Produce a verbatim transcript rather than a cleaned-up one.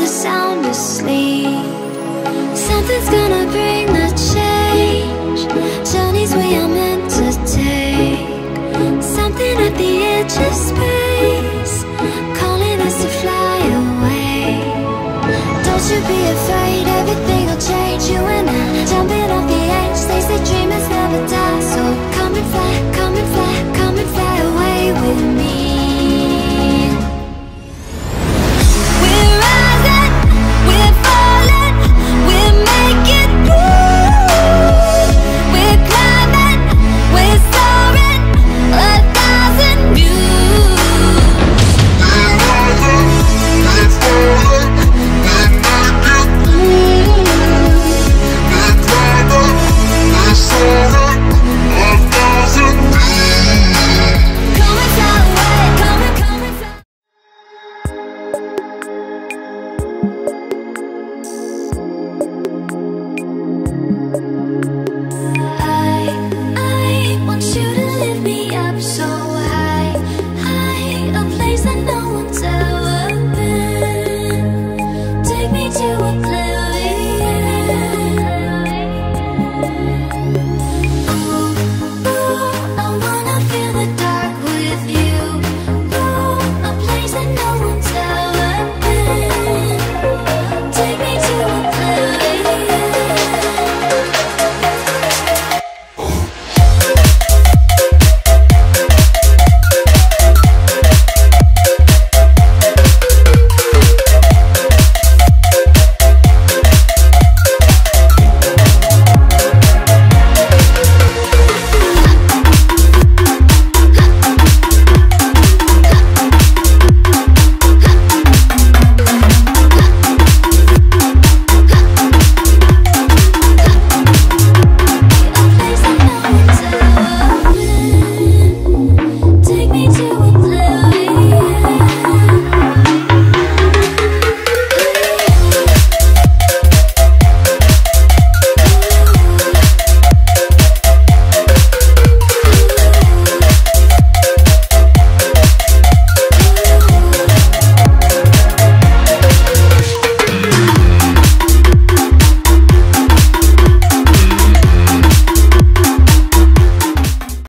sound asleep. Something's gonna bring the change. Journeys we are meant to take. Something at the edge of space, calling us to fly away. Don't you be afraid, everything will change. You and I, jumping off the edge. They say dreamers never die, so come and fly, come and fly, come and fly away with me.